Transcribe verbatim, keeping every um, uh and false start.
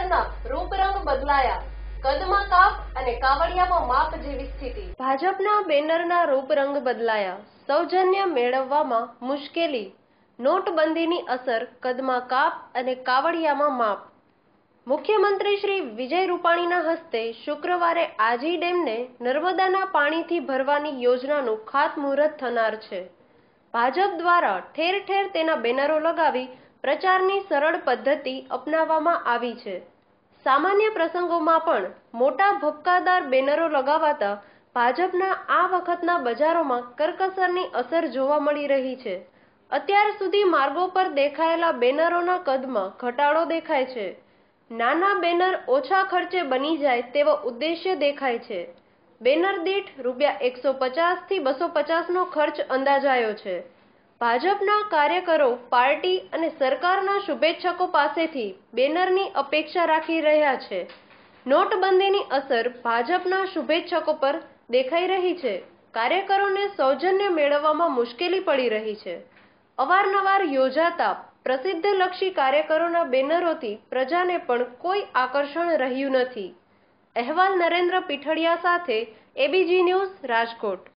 બેનરના રૂપરંગ બદલાયા, કદમાં કાપ અને કાવડિયામાં માપ જેવી સ્થિતિ। ભાજપના બેનરના રૂપરંગ બદલાયા, સૌજન્ય મેળવવામાં મુશ્કેલી, નોટબંધીની અસર, કદમાં કાપ અને કાવડિયામાં માપ। મુખ્યમંત્રી શ્રી વિજય રૂપાણીના હસ્તે શુક્રવારે આજી ડેમને નર્મદાના પાણીથી ભરવાની યોજનાનું ખાતમુહૂર્ત થનાર છે। ભાજપ દ્વારા ઠેર ઠેર તેના બેનરો લગાવી પ્રચારની સરળ પદ્ધતિ અપનાવવામાં આવી છે। સામાન્ય પ્રસંગોમાં પણ મોટા ભપકાદાર બેનરો લગાવાતા ભાજપના આ વખતના બજારોમાં કરકસરની અસર જોવા મળી રહી છે। અત્યાર સુધી માર્ગો પર દેખાયેલા બેનરોના કદમાં ઘટાડો દેખાય છે। નાના બેનર ઓછા ખર્ચે બની જાય તેવો ઉદ્દેશ્ય દેખાય છે। બેનર દીઠ રૂપિયા એકસો પચાસથી બસો પચાસનો ખર્ચ અંદાજાયો છે। ભાજપના કાર્યકરો પાર્ટી અને સરકારના શુભેચ્છકો પાસેથી બેનરની અપેક્ષા રાખી રહ્યા છે। નોટબંધીની અસર ભાજપના શુભેચ્છકો પર દેખાઈ રહી છે। કાર્યકરોને સૌજન્ય મેળવવામાં મુશ્કેલી પડી રહી છે। અવારનવાર યોજાતા પ્રસિદ્ધલક્ષી કાર્યકરોના બેનરોથી પ્રજાને પણ કોઈ આકર્ષણ રહ્યું નથી। અહેવાલ નરેન્દ્ર પીઠડિયા સાથે એબીજી ન્યૂઝ, રાજકોટ।